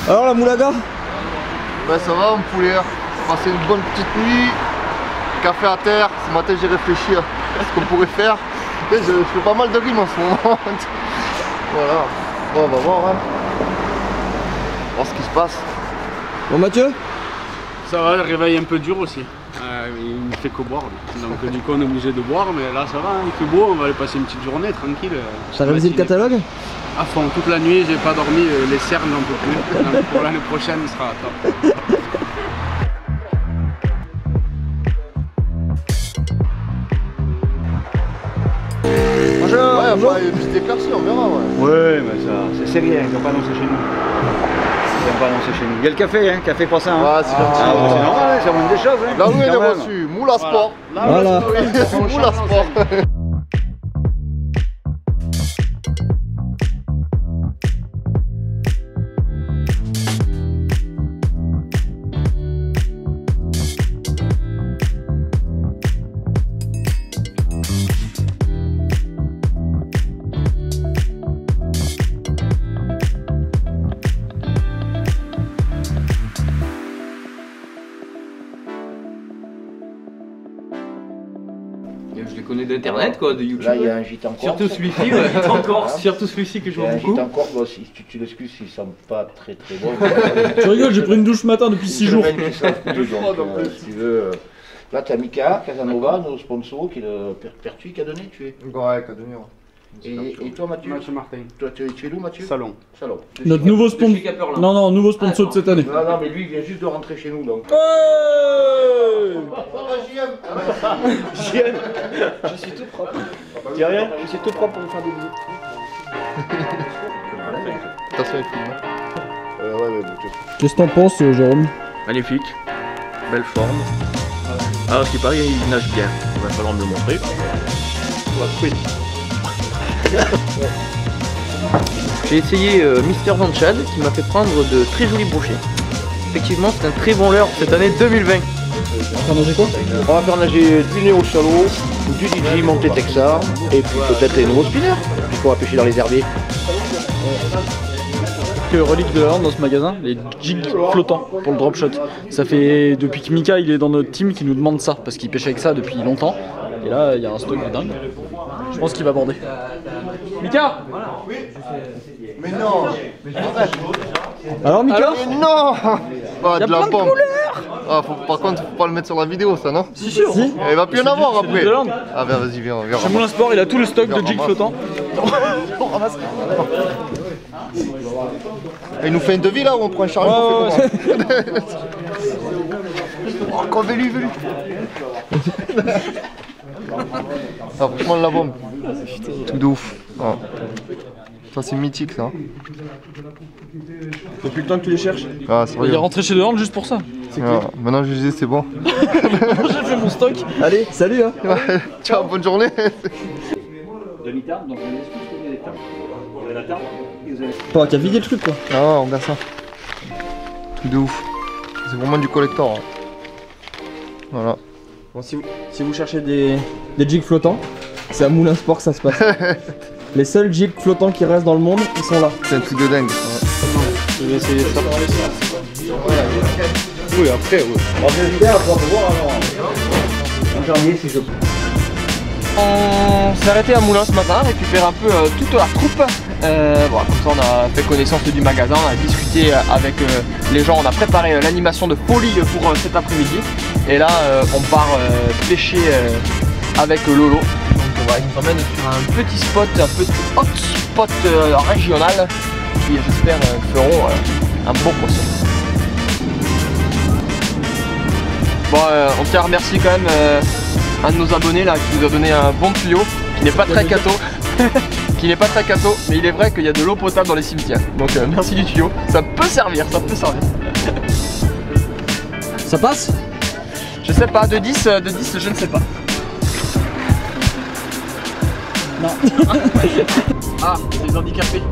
Alors la moulaga? Ben ça va mon poulet, passé une bonne petite nuit, café à terre, ce matin j'ai réfléchi à ce qu'on pourrait faire. Et je fais pas mal de rimes en ce moment. Voilà, bon on va voir hein. Voir ce qui se passe. Bon Mathieu? Ça va, le réveil un peu dur aussi. Il ne fait que boire. Donc du coup on est obligé de boire, mais là ça va, il fait beau, on va aller passer une petite journée tranquille. T'as révisé le catalogue? À fond, toute la nuit, j'ai pas dormi, les cernes n'en peuvent plus. Donc, pour l'année prochaine, il sera top. Bonjour. Ouais, bonjour. Une petite éclaircie, on verra ouais. Ouais, mais ça, c'est rien, ils n'ont pas annoncé chez nous. Ils n'ont pas annoncé chez nous. Il y a le café, hein, café croissant. Hein. Ouais, c'est gentil. Ah, c'est normal, c'est la moindre des choses. Hein. Là où il est reçu, moule à sport. Voilà. Moule à sport. Je les connais d'internet quoi, de YouTube. Là il y a un gîte en Corse. Surtout celui-ci, ouais. Surtout celui-ci que je vois beaucoup. Il y a un gîte en Corse, bon, si tu l'excuses, ils sont pas très bon. Tu rigoles, j'ai pris une douche ce matin depuis 6 jours. Si tu veux. Là tu as Mika, Casanova, nos sponsors, qui est le Pertuis qui a donné, tu es. Ouais, qui a donné. Et toi Mathieu? Mathieu Martin. Toi tu es d'où Mathieu? Salon. Salon. Notre nouveau sponsor. Non, nouveau sponsor de cette année. Non, mais lui il vient juste de rentrer chez nous donc. JM, je suis tout propre. Dis rien, je suis tout propre pour vous faire des bisous. Attention les filles. Ouais. Qu'est-ce que t'en penses Jérôme? Magnifique, belle forme. Alors ce qui paraît, il nage bien, il va falloir me le montrer. J'ai essayé Mister Van Chad qui m'a fait prendre de très jolis brochets. Effectivement, c'est un très bon leurre cette année 2020. On va faire nager quoi? On va faire nager du Néo Solo, du DJ Monté Texar, et puis peut-être les nouveaux spinners, puisqu'on va pêcher dans les herbiers. Relique de l'Orne dans ce magasin, les jigs flottants pour le drop shot. Ça fait depuis que Mika il est dans notre team qui nous demande ça, parce qu'il pêche avec ça depuis longtemps. Et là il y a un stock de dingue. Je pense qu'il va border. Mika! Oui. Mais non. Alors Mika? Mais non. Ah, y a de la plein de bombe. couleurs. Ah, par contre, faut pas le mettre sur la vidéo, ça, non? Si. Il va plus y en avoir après. de l'Orne. Ah, ben vas-y, viens. Chez Moulin Sport, il a tout le stock de jigs flottants. Il nous fait un devis là où on prend un charge. Oh, qu'on veut lui. Ah, franchement, la bombe. Tout de ouf. Ah. Ça, c'est mythique, ça. Depuis le temps que tu les cherches. Ah, c'est vrai. Il est rentré chez Delorme juste pour ça. Maintenant, je disais, c'est bon. J'ai fait mon stock. Allez, salut hein. Ciao, bonne journée. Demi-tarte, donc on excuse que vous avez des tartes. Vous avez la tarte et vous avez... Pas qu'à vider le truc quoi. Ah, on regarde ça. Truc de ouf. C'est vraiment du collector. Hein. Voilà. Bon, si vous cherchez des jigs flottants, c'est à Moulin Sport que ça se passe. Les seuls jigs flottants qui restent dans le monde, ils sont là. C'est un truc de dingue. Je vais essayer ça. Oui, après, oui. On j'espère pouvoir voir alors. En janvier si je peux. On s'est arrêté à Moulins ce matin, récupérer un peu toute la troupe. Voilà, comme ça on a fait connaissance du magasin, on a discuté avec les gens, on a préparé l'animation de folie pour cet après-midi. Et là on part pêcher avec Lolo. Donc voilà, il nous emmène sur un petit spot, un petit hot spot régional qui j'espère feront un beau poisson. Bon, on tient à remercier quand même un de nos abonnés là qui nous a donné un bon tuyau, qui n'est pas très cato. Qui n'est pas très cato, mais il est vrai qu'il y a de l'eau potable dans les cimetières. Donc merci du tuyau, ça peut servir, ça peut servir. Ça passe? Je sais pas, de 10, je ne sais pas. Non. Ah, les handicapés.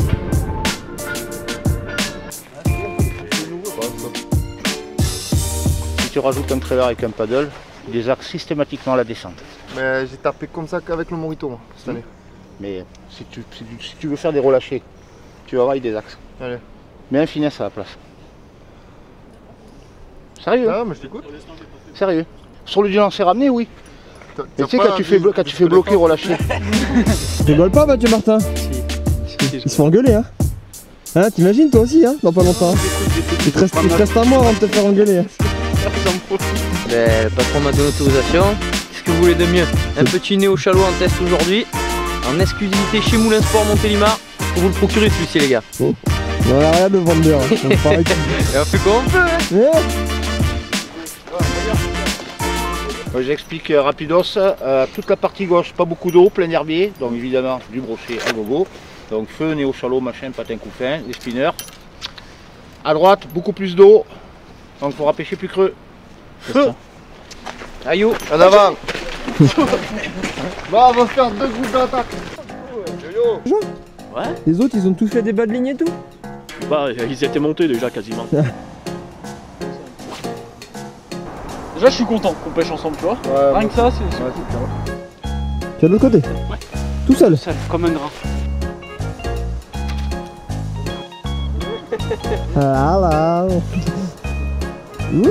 Si tu rajoutes un trailer avec un paddle, il les axe systématiquement à la descente. Mais j'ai tapé comme ça qu'avec le Morito moi, cette année. Mais si tu veux faire des relâchés, tu vas voir avec des axes. Allez. mets un finesse à la place. Sérieux? Ah, mais je t'écoute. Sérieux. Sur le du lancer ramené, oui. Mais tu sais, quand tu fais bloquer, relâcher. Tu rigoles pas, Mathieu Martin? Ils se font engueuler, hein? Hein, t'imagines toi aussi, hein? Dans pas longtemps. Il te reste un mois avant de te faire engueuler. Hein. Le patron m'a donné l'autorisation. Qu'est-ce que vous voulez de mieux? Un petit néo-chalot en test aujourd'hui, en exclusivité chez Moulin Sport Montélimar. Pour vous le procurer celui-ci, les gars. Oh. On a rien de vendeur. Hein. Et on fait comme on peut, hein? Yeah. J'explique rapidos, toute la partie gauche, pas beaucoup d'eau, plein herbier, donc évidemment du brochet à gogo. Donc feu, néo-chalot, machin, patin couffin, les spinners. À droite, beaucoup plus d'eau, donc il faudra pêcher plus creux. Feu. Aïe. En avant. Bah, on va faire 2 groupes d'attaque. Ouais. Les autres, ils ont tous fait des bas de ligne et tout? Bah, ils étaient montés déjà quasiment. Déjà, je suis content qu'on pêche ensemble, tu vois. Ouais, Rien que ça, c'est. Tu es de l'autre côté? Ouais. Tout seul? Seul, comme un grand. Ah là. Wouh.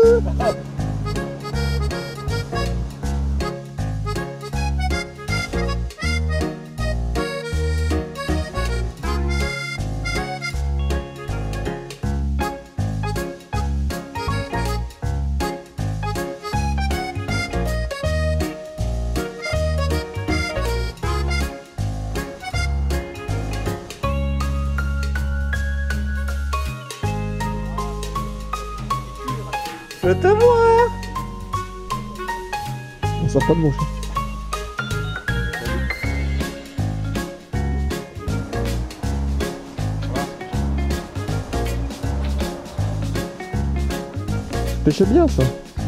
Je te vois. On sort pas de mon chat. Pêche bien ça.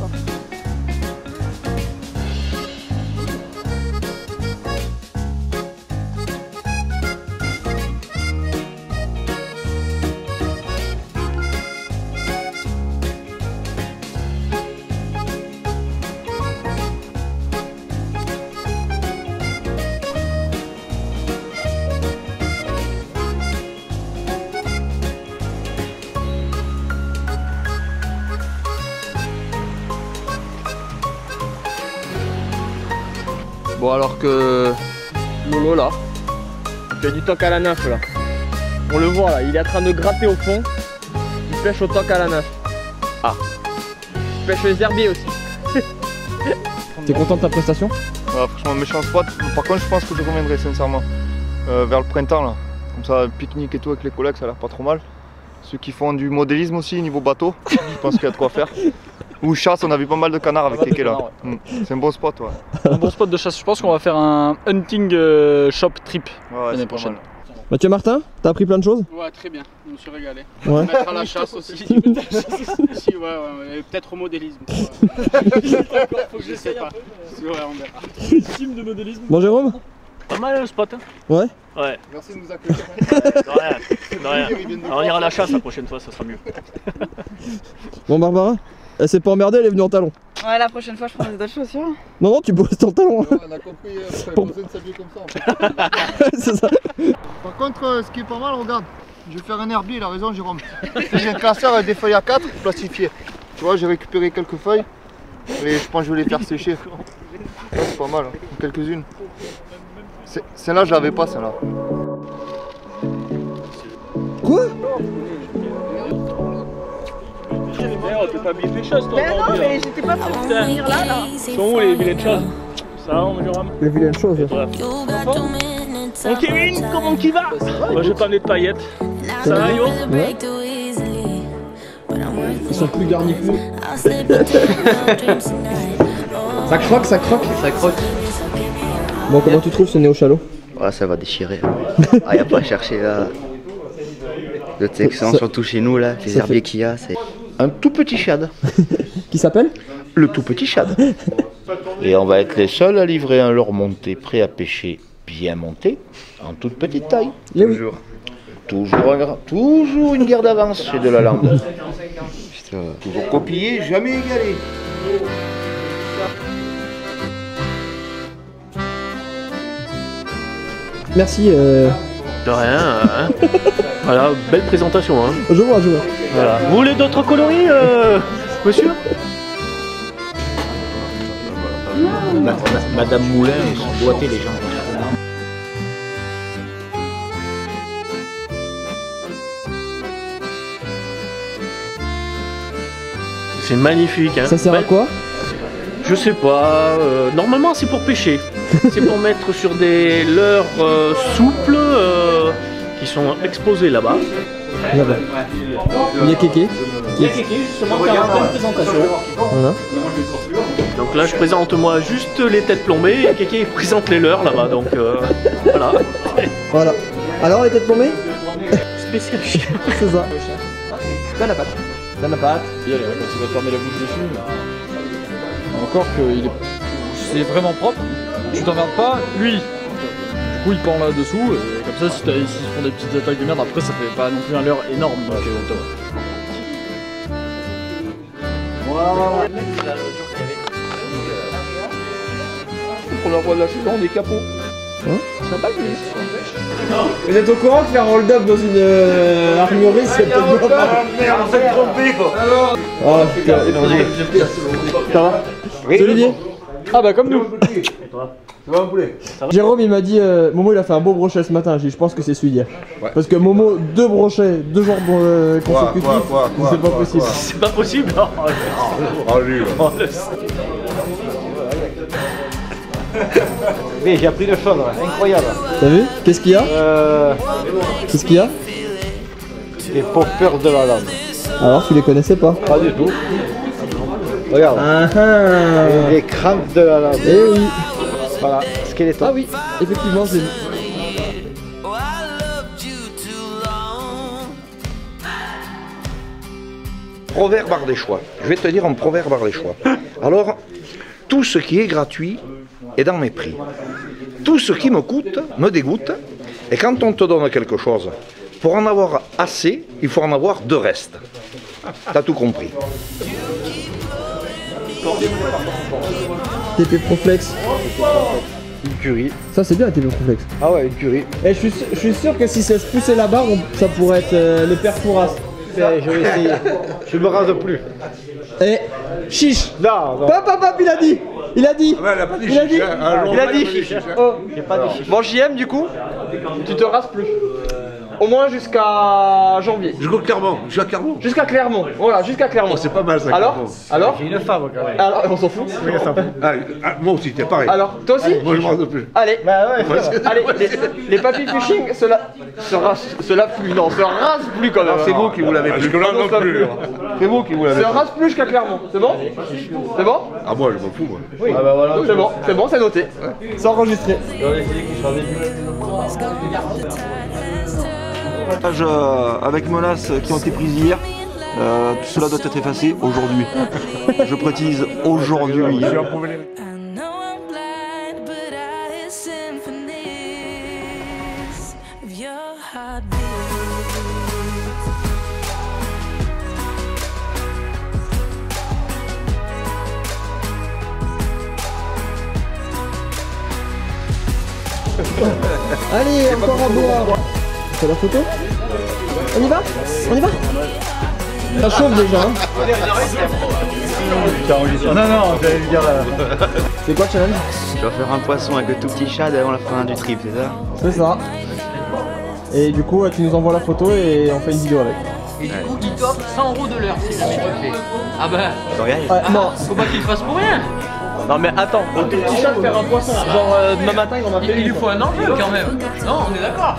Bon, alors que Lolo là, il fait du toc à la neuf là. On le voit là, il est en train de gratter au fond. Il pêche au toc à la neuf. Ah, il pêche les herbiers aussi. T'es content de ta prestation? Ouais, franchement, méchant spot. Par contre, je pense que je reviendrai sincèrement vers le printemps là. Comme ça, pique-nique et tout avec les collègues, ça a l'air pas trop mal. Ceux qui font du modélisme aussi niveau bateau, je pense qu'il y a de quoi faire. Ou chasse, on a vu pas mal de canards avec Kéké là. Ouais. C'est un bon spot, ouais. Un bon spot de chasse. Je pense qu'on va faire un hunting shop trip Ouais, l'année c'est pas prochaine. mal. Mathieu Martin, t'as appris plein de choses? Ouais, très bien, je me suis régalé. Ouais. Mettre à la chasse aussi. Si, ouais, et peut-être au modélisme. Faut que j'essaie pas. Ouais, on verra. Team de modélisme. Bon Jérôme? Pas mal le spot. Hein. Ouais. Ouais. Merci de nous accueillir. De rien. De rien. Alors, on ira à la chasse la prochaine fois, ça sera mieux. Bon Barbara, elle s'est pas emmerdée, elle est venue en talon. Ouais, la prochaine fois je prends des autres chaussures. Non, tu peux rester en talon. Ouais, on a compris, on a besoin de s'habiller comme ça. C'est ça. Par contre, ce qui est pas mal, regarde, je vais faire un herbier, il a raison Jérôme. J'ai un classeur avec des feuilles à 4 plastifiées. Tu vois, j'ai récupéré quelques feuilles et je pense que je vais les faire sécher. Ça, c'est pas mal, hein. Quelques-unes. Celle-là, je l'avais pas, celle-là. Quoi? On peut pas habiller tes choses, toi. Mais non, mais j'étais pas prêt pour venir là. Sont où les vilaines choses? Ça va, mon Jérôme? Les vilaines choses. Mon Kevin, comment tu vas? Moi, j'ai pas amené de paillettes. Ça va, Yo? Ouais. Ils sont plus garnis que nous. Ça croque, ça croque. Ça croque. Bon, comment tu trouves ce néo-chalot? Ouais, ça va déchirer. Ah, y a pas à chercher là. Le Texan, surtout chez nous là, les herbiers qu'il y a, c'est Un tout petit shad. Qui s'appelle? Le tout petit shad. Et on va être les seuls à livrer un leurre monté, prêt à pêcher, bien monté, en toute petite taille. Eh oui. Toujours une guerre d'avance chez Delalande. Toujours copié, jamais égalé. Merci De rien, hein. Voilà, belle présentation. Hein. Je vois. Voilà. Vous voulez d'autres coloris, monsieur? Madame Moulin, ils sont doigtés les gens. C'est magnifique. Hein. Ça sert à quoi? Je sais pas. Normalement, c'est pour pêcher. C'est pour mettre sur des leurres souples qui sont exposés là-bas. Là-bas. Il y a Kéké. Il y a Kéké, justement, qui a une présentation. Voilà. Donc là, je présente moi juste les têtes plombées et Kéké présente les leurs là-bas. Donc voilà. Voilà. Alors, les têtes plombées? Spécial chien. C'est ça. Dans la patte. Dans la patte. Et allez, quand il va fermer la bouche dessus. Encore que c'est vraiment propre. Tu t'emmerdes pas, lui. Du coup, il pend là-dessous. Et comme ça, s'ils font des petites attaques de merde, après, ça fait pas non plus un leurre énorme. Donc, Voilà. Pour leur voie de la saison, on est capot. Hein? Sympa le ministre. Vous êtes au courant que faire un hold-up dans une armurerie, c'est peut-être pas mal. Merde, on s'est trompé quoi. Oh putain, ça va? C'est Olivier? Ah bah comme nous. Ça va, mon poulet? Jérôme il m'a dit, Momo il a fait un beau brochet ce matin, j'ai dit je pense que c'est celui d'hier. Ouais. Parce que Momo, 2 brochets, 2 jours consécutifs, c'est pas possible. C'est pas possible. Oh lui. Mais j'ai appris une chose, incroyable. T'as vu? Qu'est-ce qu'il y a? Qu'est-ce qu'il y a? Les poppers de la lande. Alors tu les connaissais pas? Pas du tout. Regarde. Les crampes de la lande. Eh oui. Voilà, squeletton. Ah oui, effectivement c'est... Proverbe ardéchois. Je vais te dire un proverbe ardéchois. Alors, tout ce qui est gratuit est dans mes prix. Tout ce qui me coûte me dégoûte. Et quand on te donne quelque chose, pour en avoir assez, il faut en avoir de reste. T'as tout compris. TP Proflex. Une curie. Ça c'est bien la TP Proflex. Ah ouais, une curie. Et je suis sûr que si ça se poussait la barre, ça pourrait être le père Fouras. Je vais essayer. Je me rase plus. Eh, chiche. Non. Pop, il a dit. Il a dit. Ah ben, elle a pas dit il a dit. Il a dit chiche. Oh. J'ai pas dit chiche. Bon JM du coup, tu te rases plus. Au moins jusqu'à janvier. Jusqu'à Clermont. Jusqu'à Clermont. Voilà, jusqu'à Clermont. Oh, c'est pas mal ça. Alors J'ai une femme quand même. Alors, on s'en fout. Moi aussi, t'es pareil. Alors, toi aussi? Moi je me rase plus. Allez, allez, les papilles fishing se lavent plus, non, se rasent plus quand même. C'est vous qui vous l'avez plus. C'est vous qui vous l'avez. Se rase plus jusqu'à Clermont, c'est bon? C'est bon? Ah moi je m'en fous moi. Oui. Ah bah voilà. C'est bon, c'est noté. C'est enregistré. Avec menaces qui ont été prises hier, tout cela doit être effacé aujourd'hui. Je précise aujourd'hui. Allez, encore à boire. C'est la photo? On y va? On y va? Ça chauffe déjà. Hein. Non, j'allais dire. C'est quoi le challenge? Tu vas faire un poisson avec le tout petit chat devant la fin du trip, c'est ça? C'est ça. Et du coup, tu nous envoies la photo et on fait une vidéo avec. Et du coup, il t'offre 100 € de l'heure si jamais tu le fais. Ah bah. Non. Faut pas qu'il le fasse pour rien. Non mais attends, au tout petit chat de faire un poisson, genre demain matin il en a fait. Il lui faut un enjeu quand même. Non, on est d'accord.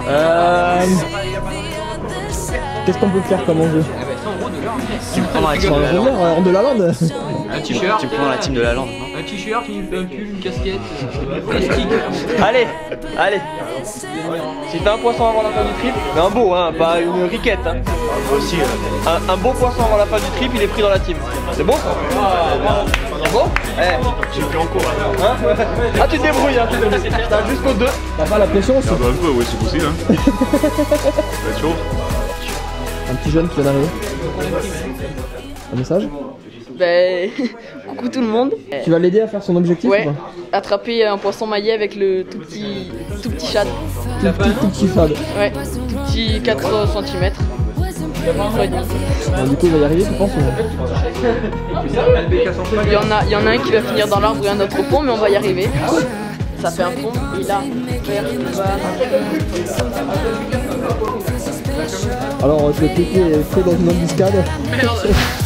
Qu'est-ce qu'on peut faire comme enjeu? 100 € de l'heure. Tu me prends dans la team de la lande. En de la lande. Un t-shirt. Tu me prends dans la team de la lande, non? Un t-shirt, il fait un pull, une casquette, un stick. Allez. Si t'as un poisson avant la fin du trip, mais un beau hein, pas une riquette hein. Aussi. Un beau poisson avant la fin du trip, il est pris dans la team. C'est bon ça? C'est bon? J'ai plus en cours. Hein? Ah tu te débrouilles hein, t'as jusqu'au 2. T'as pas la pression aussi? Un peu, oui, c'est possible. Hein. Ça va être chaud. Un petit jeune qui vient d'arriver. Un message? Ben, coucou tout le monde. Tu vas l'aider à faire son objectif Ouais, ou pas? attraper un poisson maillet avec le tout petit shad. Tout petit shad. Ouais, tout petit 4 cm. Du coup, il va y arriver, tu penses Il y en a un qui va finir dans l'arbre et un autre au fond, mais on va y arriver. Ça fait un pont, et là, vers le bas. Alors, ce petit est fait dans une embuscade. Merde.